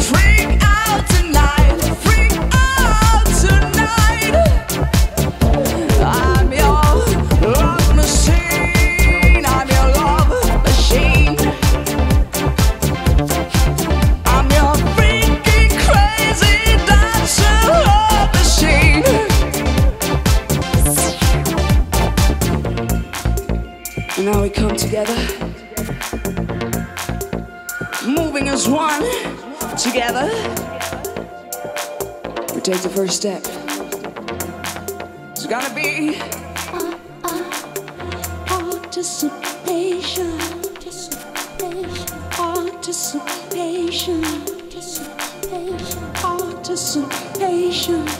Freak out tonight, freak out tonight. I'm your love machine, I'm your love machine. I'm your freaky, crazy dancing love machine. And now we come together, moving as one, together. We take the first step. It's gonna be anticipation, anticipation, anticipation, anticipation.